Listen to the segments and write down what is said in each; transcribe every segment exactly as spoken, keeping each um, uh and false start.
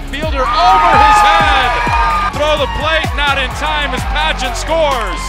fielder over his head. Throw the plate, not in time as Pageant scores.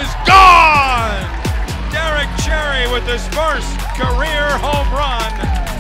With his first career home run.